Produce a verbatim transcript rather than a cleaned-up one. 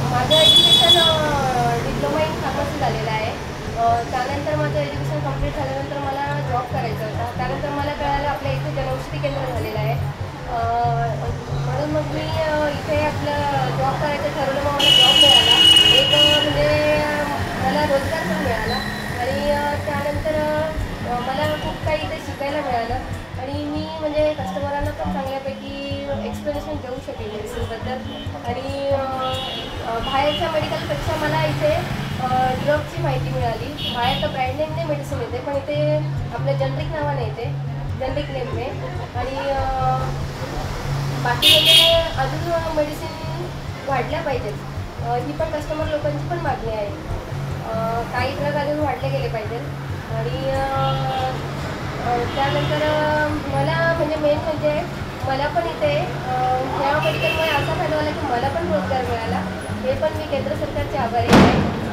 माझं education diploma in pharmacy झालेलं आहे. त्यानंतर माझं एज्युकेशन कंप्लीट झाल्यानंतर मला जॉब करायचा होता. त्यानंतर मला कळालं आपल्या इथे जनौषधी केंद्र झालेलं आहे. म्हणून मग मी इथे आपलं जॉब करायचं ठरवलं. मग मला जॉब मिळाला. एक म्हणजे मला रोजगार पण मिळाला आणि त्यानंतर मला खूप काही इथे शिकायला मिळालं आणि मी म्हणजे कस्टमरांना पण चांगल्यापैकी एक्सप्लेनेशन देऊ शकेल मेडिसिनबद्दल. आणि बाहेरच्या मेडिकलपेक्षा मला इथे ड्रगची माहिती मिळाली. बाहेर तर ब्रँड नेमने मेडिसिन येते, पण इथे आपल्या जनरिक नावाने येते, जनरिक नेमने. आणि बाकी म्हणजे अजून मेडिसिन वाढल्या पाहिजेत, ही पण कस्टमर लोकांची पण मागणी आहे. काही ड्रग अजून वाढले गेले पाहिजेत. आणि त्यानंतर मला म्हणजे मेन म्हणजे मला पण इथे ह्या मेडिकलमुळे असा फायदा झाला की मला पण रोजगार मिळाला. हे पण मी केंद्र सरकारचे आभारी आहे.